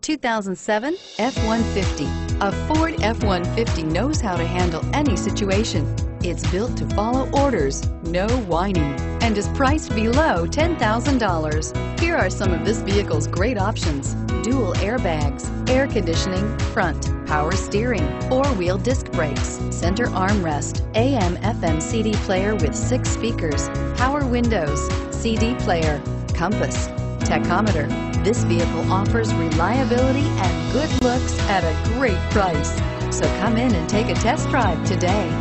2007 F-150. A Ford F-150 knows how to handle any situation. It's built to follow orders, no whining, and is priced below $10,000. Here are some of this vehicle's great options: dual airbags, air conditioning, front, power steering, four-wheel disc brakes, center armrest, AM/FM CD player with 6 speakers, power windows, CD player, compass, tachometer. This vehicle offers reliability and good looks at a great price. So come in and take a test drive today.